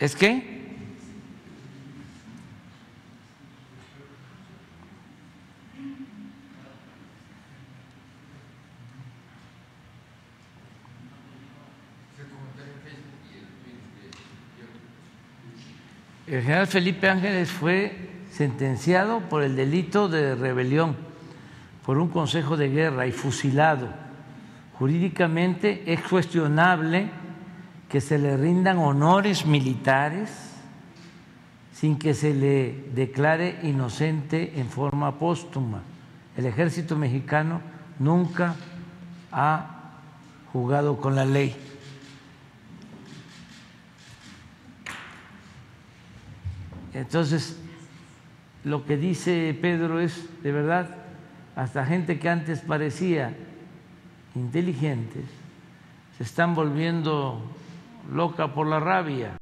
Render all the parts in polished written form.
¿Es qué? El general Felipe Ángeles fue sentenciado por el delito de rebelión por un consejo de guerra y fusilado. Jurídicamente es cuestionable que se le rindan honores militares sin que se le declare inocente en forma póstuma. El ejército mexicano nunca ha jugado con la ley. Entonces, lo que dice Pedro es, de verdad, hasta gente que antes parecía inteligentes se están volviendo loca por la rabia.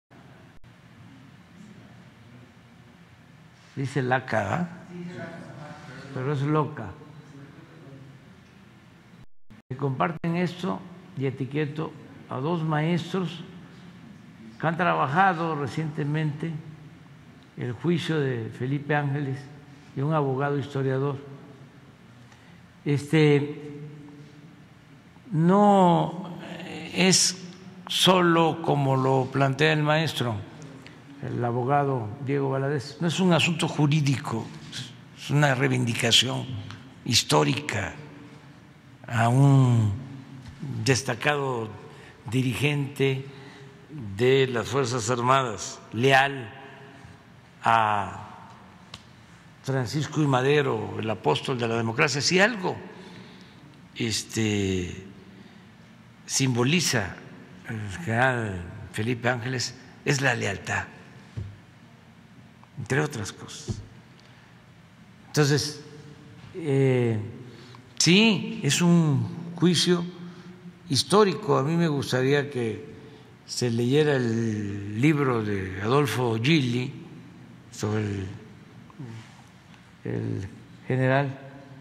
Dice laca, ¿eh? Pero es loca. Y comparten esto y etiqueto a dos maestros que han trabajado recientemente el juicio de Felipe Ángeles y un abogado historiador. No es solo como lo plantea el maestro, el abogado Diego Valadez, no es un asunto jurídico, es una reivindicación histórica a un destacado dirigente de las Fuerzas Armadas, leal a Francisco I. Madero, el apóstol de la democracia. Si algo simboliza el general Felipe Ángeles es la lealtad, entre otras cosas. Entonces, sí, es un juicio histórico. A mí me gustaría que se leyera el libro de Adolfo Gili sobre el general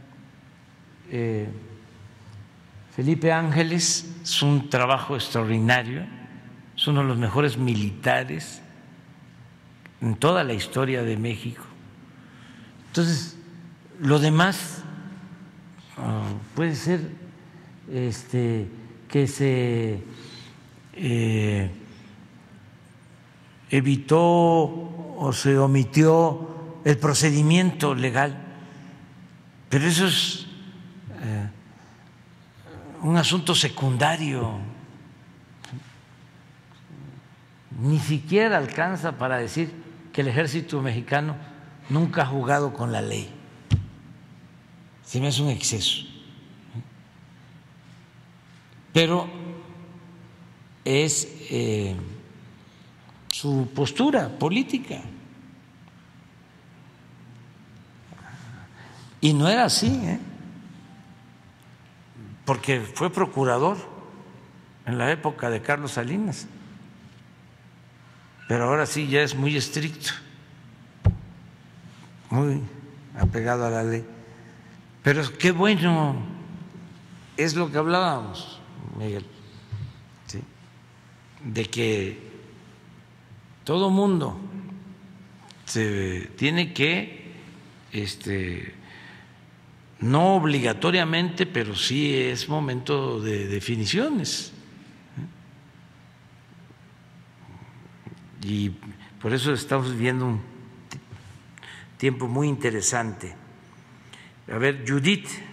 Felipe Ángeles. Es un trabajo extraordinario, es uno de los mejores militares en toda la historia de México. Entonces, lo demás puede ser que se evitó o se omitió el procedimiento legal, pero eso es un asunto secundario, ni siquiera alcanza para decir que el ejército mexicano nunca ha jugado con la ley. Se me hace un exceso, pero es su postura política. Y no era así, porque fue procurador en la época de Carlos Salinas, pero ahora sí ya es muy estricto, muy apegado a la ley. Pero qué bueno, es lo que hablábamos, Miguel, ¿sí?, de que todo mundo se tiene que no obligatoriamente, pero sí es momento de definiciones. Y por eso estamos viviendo un tiempo muy interesante. A ver, Judith.